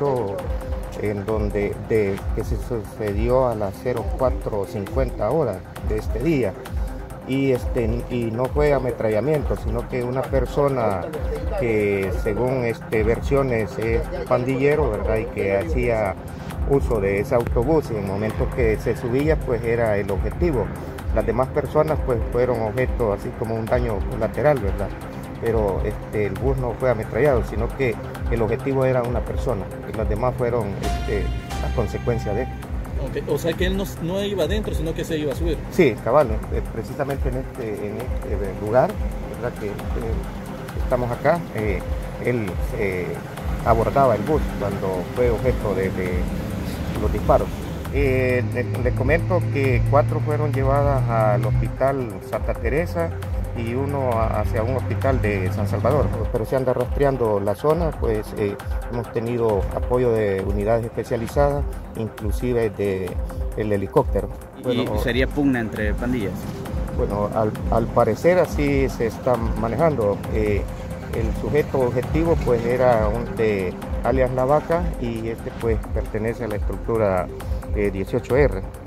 hecho que se sucedió a las 04:50 horas de este día. Y no fue ametrallamiento, sino que una persona que según versiones es pandillero, ¿verdad? Y que hacía uso de ese autobús, y en el momento que se subía pues era el objetivo. Las demás personas pues fueron objeto así como un daño colateral, ¿verdad? Pero el bus no fue ametrallado, sino que el objetivo era una persona y las demás fueron las consecuencias de esto. Okay. O sea que él no iba adentro, sino que se iba a subir. Sí, cabal, precisamente en este lugar, ¿verdad? Que estamos acá, él abordaba el bus cuando fue objeto de los disparos. Les comento que 4 fueron llevadas al hospital Santa Teresa y uno hacia un hospital de San Salvador, pero se anda rastreando la zona, pues hemos tenido apoyo de unidades especializadas, inclusive del helicóptero. ¿Y sería pugna entre pandillas? Bueno, al parecer así se está manejando. El sujeto objetivo pues era alias La Vaca, y pues pertenece a la estructura 18R.